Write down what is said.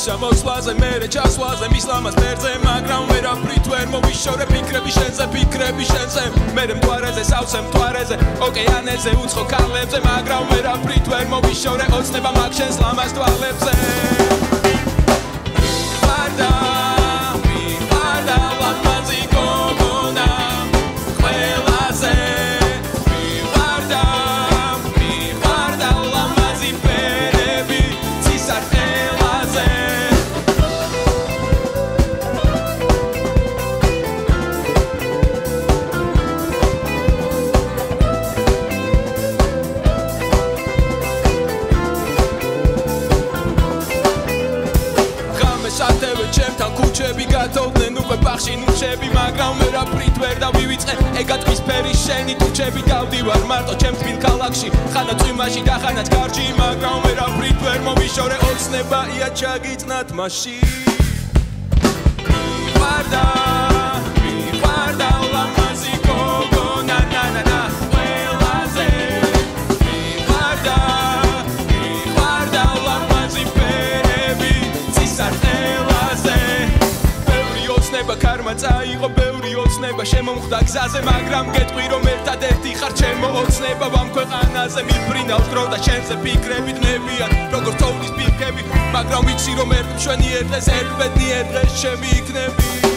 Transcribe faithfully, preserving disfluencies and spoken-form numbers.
მისა მოსვლაზე მერე ჩასვლაზე მის ლამაზ ფერზე მაგრამ ვერაფრით ვერ მოვიშორე ფიქრები შენზე ფიქრები შენზე მერე მთვარეზე სავსე მთვარეზე ოკეანეზე უცხო ქალებზე მაგრამ ვერაფრით ვერ მოვიშორე ოცნება მაგ შენს ლამაზ თვალებზე ვარდა ვარდა ლამაზი გოგონა ყველაზე ვარდა ვარდა ლამაზი ფერები ცისარტყელაზე სათევე ჩემთან ქუჩები გათოვდნენ უკვე ბახში ნუხშები მაგრამ ვერაფრით ვერ დავივიწყე ეგატყვის ფერი შენი თუჩები დავდივარ მარტო ჩემს თბილ ქალაქში ხანა წვიმაში და ხანაც გარჯი მაგრამ ვერაფრით ვერ მოვიშორე ოცნებაა ჩაგიწნათ მასში ვარდა ვარდა ლამაზი გოგონა ნა ნა ნა ყველაზე ვარდა ვარდა ლამაზი ფერები ცისარტყელაზე ბევრი ოცნება ქარმა წაიღო ბევრი ოცნება შემომხვდა გზაზე მაგრამ გეტყვი რომ ერთადერთი ხარ ჩემო ოცნება ვამ ქვეყანაზე მიფრინავს დრო და შენზე ფიქრები დნებიან როგორც თოვლის ფიქრები მაგრამ ვიცი რომ ერთ მშვენი ერთ დღეს ერთ ბედნიერ დღეს შემიიქნები